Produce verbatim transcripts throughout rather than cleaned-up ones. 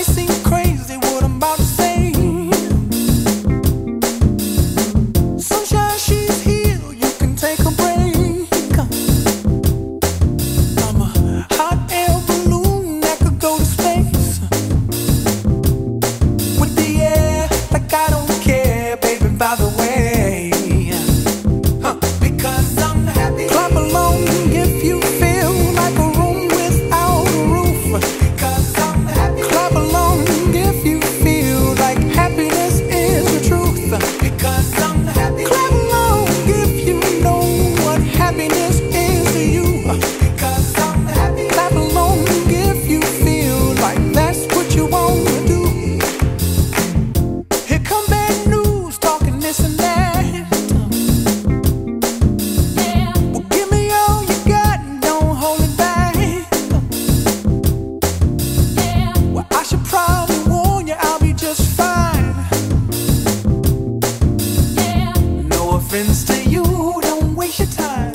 might seem crazy what I'm about to say. Sunshine, she's here, you can take a break. I'm a hot air balloon that could go to space with the air, like I don't care, baby, by the way. Huh. Because I'm happy. Clap along if you feel like a room without a roof. Because I'm happy. Clap along if you feel like happiness is the truth. Because I'm happy. Clap along if you know what happiness is to you. Because I'm happy. Clap along if you feel like that's what you want to do. Here come bad news, talking this and that. Yeah. Well, give me all you got and don't hold it back. Yeah. Well, I should probably warn you, I'll be just fine. Yeah. No offense to you, don't waste your time.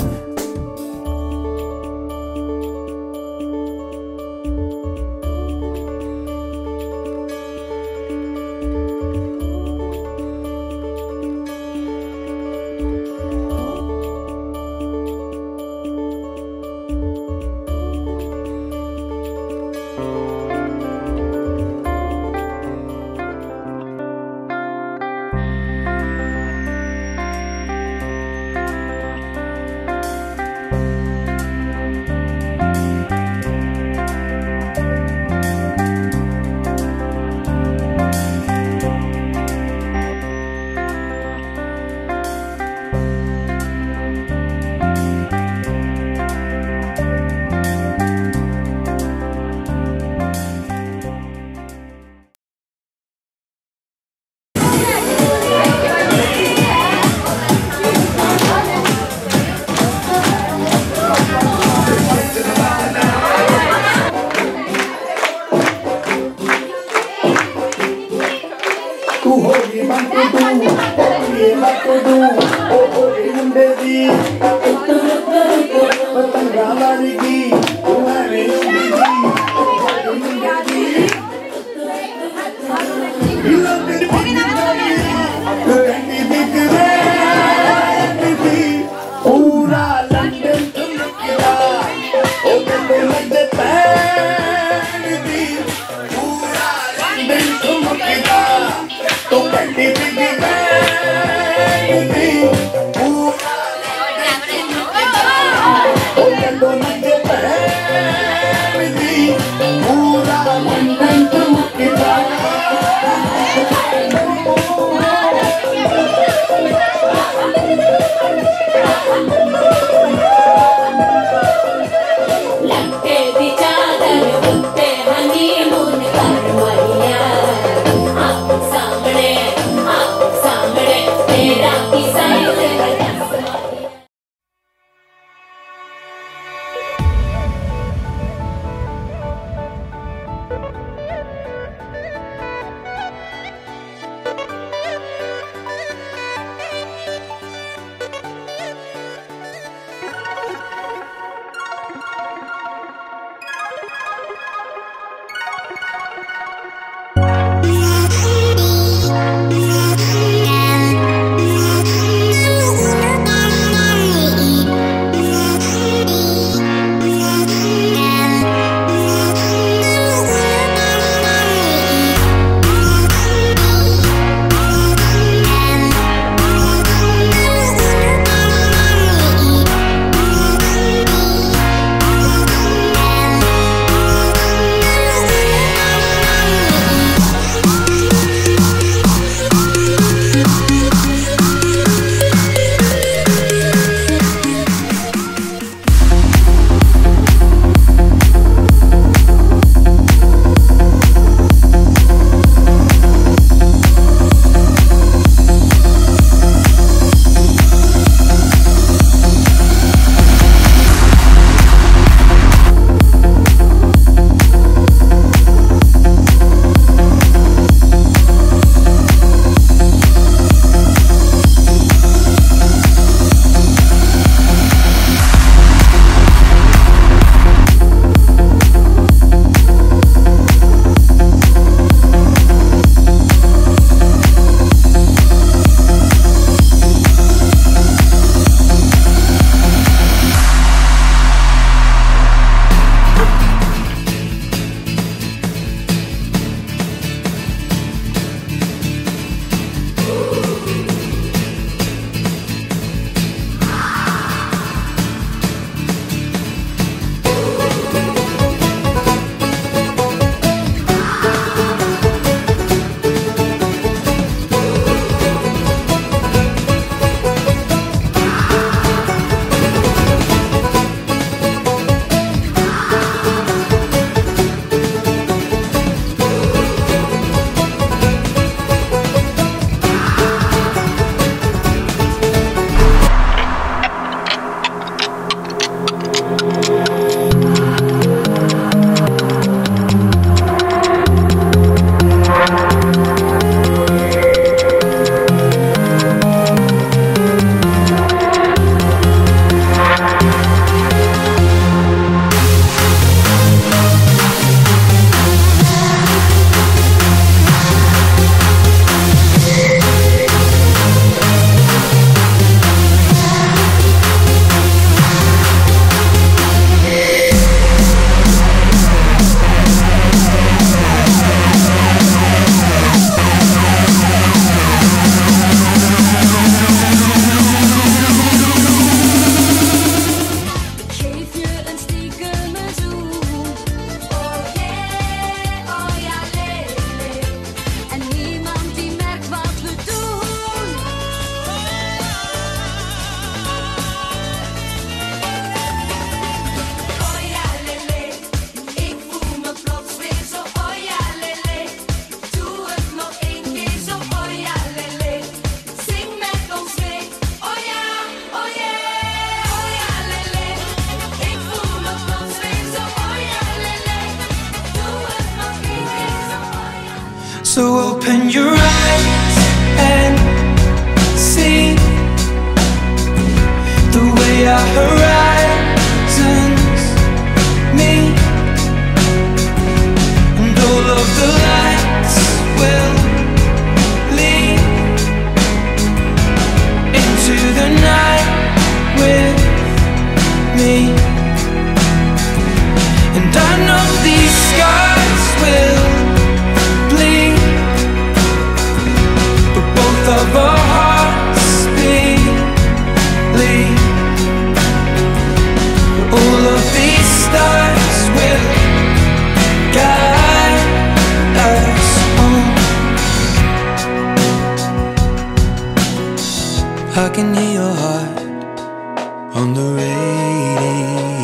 So open your eyes and see the way our horizons meet, and all of the lights will lead into the night with me. And I know these scars will bleed, but both of our hearts believe. All of these stars will guide us home. I can hear your heart on the radio.